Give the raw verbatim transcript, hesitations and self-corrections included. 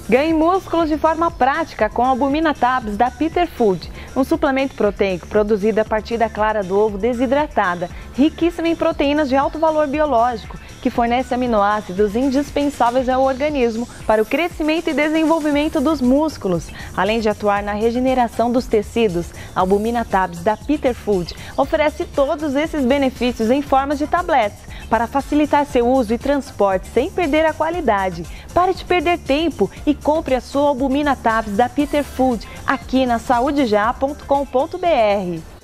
Ganhe músculos de forma prática com a Albumina Tabs da Peter Food, um suplemento proteico produzido a partir da clara do ovo desidratada, riquíssima em proteínas de alto valor biológico, que fornece aminoácidos indispensáveis ao organismo para o crescimento e desenvolvimento dos músculos. Além de atuar na regeneração dos tecidos, a Albumina Tabs da Peter Food oferece todos esses benefícios em formas de tabletes, para facilitar seu uso e transporte sem perder a qualidade. Pare de perder tempo e compre a sua Albumina Tabs da Peter Food aqui na saúde já ponto com ponto br.